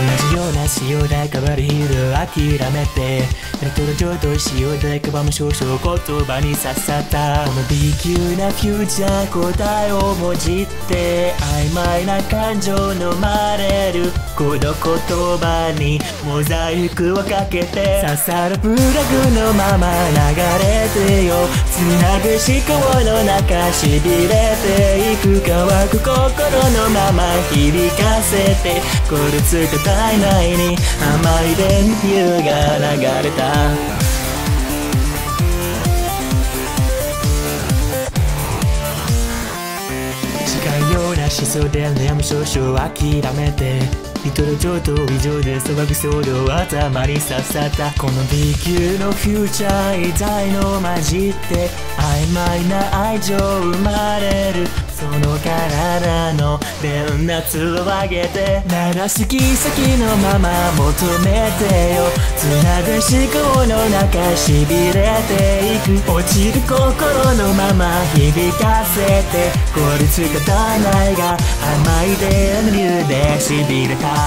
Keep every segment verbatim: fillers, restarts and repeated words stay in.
じような潮で変わる日々諦めてレトロ上と潮でかばむ少々言葉に刺さったこの B 級なフューチャー答えをもじって曖昧な感情の生まれるこの言葉にモザイクをかけて刺さるプラグのまま流れてよつなぐ思考の中しびれていく乾く心のまま響かせて凍りついた体内に甘い電流が流れた違うような思想で悩む少々諦めてリトル上と異常で騒ぐ騒動頭に刺さったこの B 級のフューチャー遺体の混じって曖昧な愛情生まれるその体の電圧を上げて鳴らす奇跡のまま求めてよつなぐ思考の中しびれていく落ちる心のまま響かせて凍りついた体内が甘い電流でしびれた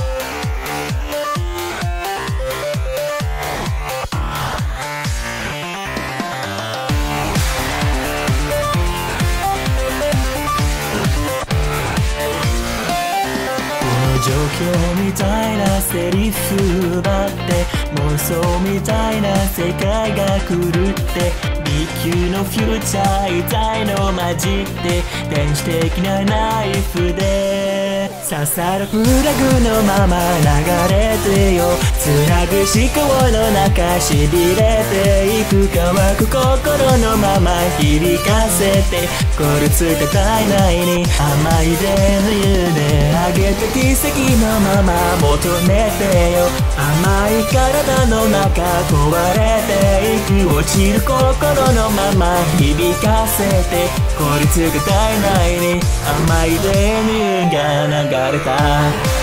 状況みたいなセリフばって妄想みたいな世界が狂って B 級のフューチャー遺体の混じって電子的なナイフで刺さるプラグのまま流れてよつなぐ思考の中しびれていく乾く心のまま響かせて凍りついた体内に甘い電流で上げた奇跡のまま求めてよ甘い体の中壊れていく落ちる心のまま響かせて凍りついた体内に甘い電流が流れた